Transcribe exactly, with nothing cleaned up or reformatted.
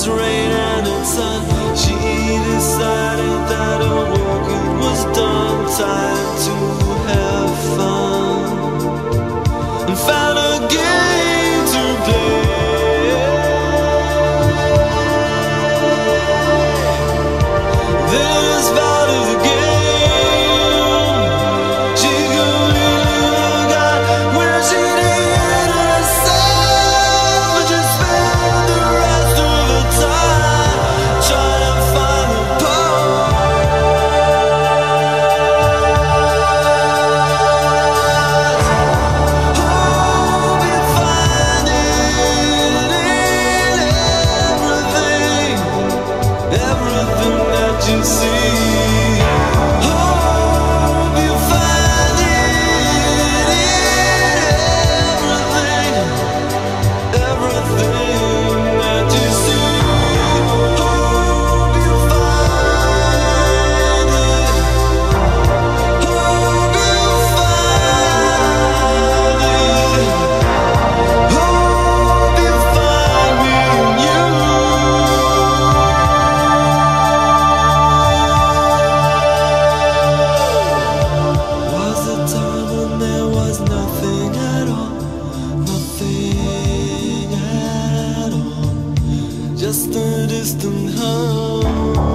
it's rain and it's sun. She decided that her work it was done. Time to have fun and found a game to play. This part of the game, she completely forgot where she needed herself, and she spent the rest of her time trying to find the pause. Hope you find it in everything, everything that you see. Hope you find it in everything, everything that you see. Hope you find it. Hope you find it. Hope you find me in you. Was a time when there was nothing at all, nothing at all, just a distant hum.